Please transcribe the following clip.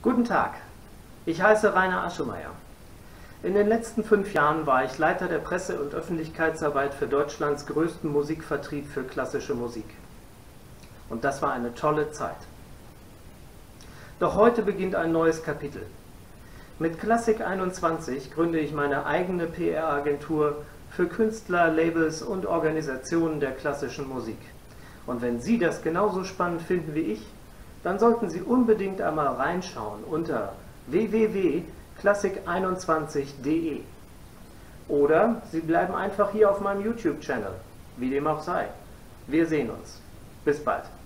Guten Tag, ich heiße Rainer Aschemeyer. In den letzten 5 Jahren war ich Leiter der Presse- und Öffentlichkeitsarbeit für Deutschlands größten Musikvertrieb für klassische Musik. Und das war eine tolle Zeit. Doch heute beginnt ein neues Kapitel. Mit Klassik 21 gründe ich meine eigene PR-Agentur für Künstler, Labels und Organisationen der klassischen Musik. Und wenn Sie das genauso spannend finden wie ich, dann sollten Sie unbedingt einmal reinschauen unter www.klassik21.de. Oder Sie bleiben einfach hier auf meinem YouTube-Channel, wie dem auch sei. Wir sehen uns. Bis bald.